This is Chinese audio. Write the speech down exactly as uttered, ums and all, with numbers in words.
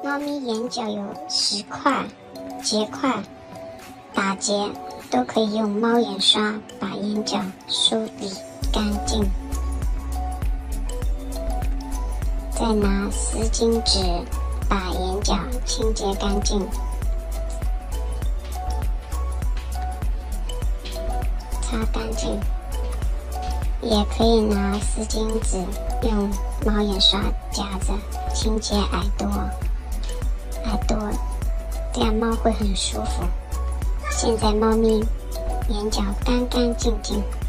猫咪眼角有石块、结块、打结，都可以用猫眼刷把眼角梳理干净。再拿丝巾纸把眼角清洁干净。擦干净，也可以拿丝巾纸用猫眼刷夹着清洁耳朵，耳朵这样猫会很舒服。现在猫咪眼角干干净净。